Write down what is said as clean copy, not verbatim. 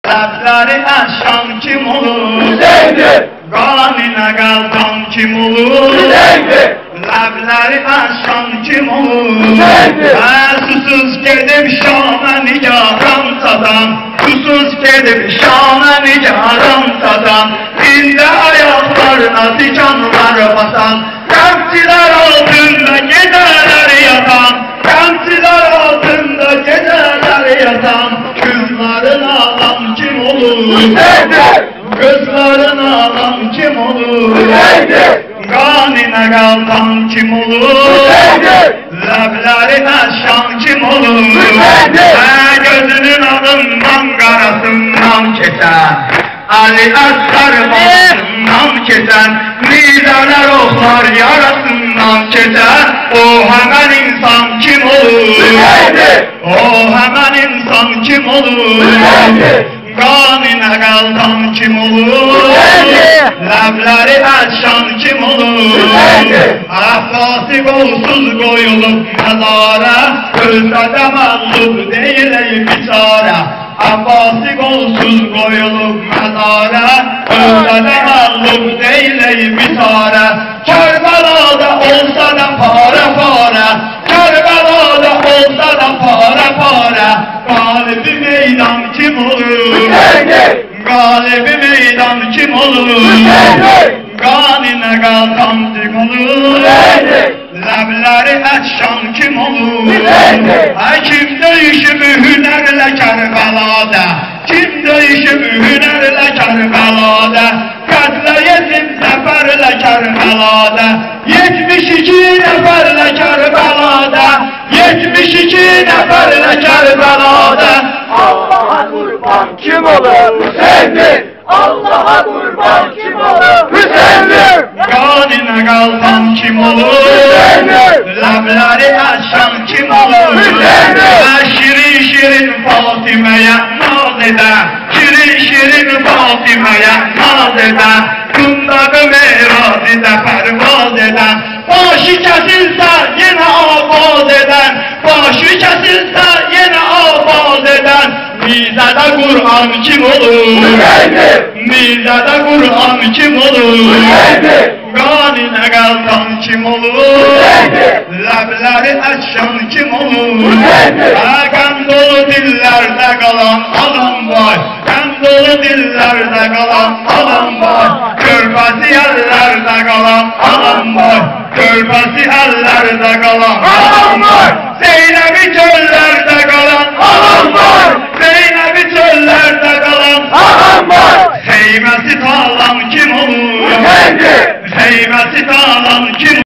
Ləbləri əşan kim olur? Hüseyindir. Qaninə qaldan kim olur? Hüseyindir. Ləbləri əşan kim olur? Hüseyindir. Susuz gedib şana nigaran sadan, susuz gedib şana nigaran sadan, İndə ayaqlarına dikanlar batan, qəmçilər altında gecələr yatan, qəmçilər altında gecələr yatan, kızların ağam kim olur? Hüseyindir. Kızların ağam kim olur? Hüseyindir. Qaninə qaldan kim olur? Hüseyindir. Ləbləri əşan kim olur? Hüseyindir. Gözünün alından qarasından keçən, Ali Əsqər başından keçən, nizələr oxlar yarasından keçən, o həmən insan kim olur? Hüseyindir. O həmən insan kim olur? Hüseyindir. Qaninə qaldan kim olur? Hüseyindir. Ləbləri əşan kim olur? Hüseyindir. Əfası qolsuz qoyulub məzara, ölsədə məğlub deyil ey biçara. Əfası qolsuz qoyulub məzara, ölsədə məğlub deyil ey biçara. Kərbəlada olsa da para, Kərbəlada olsa da para, qalibi meydan kim olur? Hüseyindir. Galibi meydan kim olur? Hüseyindir. Qaninə qaldan kim olur? Hüseyindir. Ləbləri əşan kim olur? Hüseyindir. Kim döyüşüb hünərlə Kərbəlada, kim döyüşüb hünərlə Kərbəlada, qətlə yetim nəfərlə Kərbəlada, 72 nəfərlə Kərbəlada, 72 nəfərlə Kərbəlada. Allah'a kurban kim olur? Hüseyindir. Allah'a kurban kim olur? Hüseyindir. Qaninə qaldan kim olur? Hüseyindir. Ləbləri əşan kim olur? Hüseyindir. Şirin şirin Fatiməyə naz edə, şirin şirin Fatiməyə naz edə, Kundağı merazidə pərvaz edən, başı kəsilsə yenə abad edən, başı kəsilsə yenə abad edən, Nizədə Qur'an kim olur? Hüseyindir. Nizədə Qur'an kim olur? Hüseyindir. Qaninə qaldan kim olur? Hüseyindir. Ləbləri əşan kim olur? Hüseyindir. Qəm dolu dillərdə qalan adam var, qəm dolu dillərdə qalan adam var, körpəsi əllərdə qalan adam var, körpəsi əllərdə qalan adam var, Zeynəbi çöllərdə qalan adam var, Zeynəbi çöllərdə qalan Adam var. Heyməsi talan kim olur? Hüseyindir. Heyməsi talan kim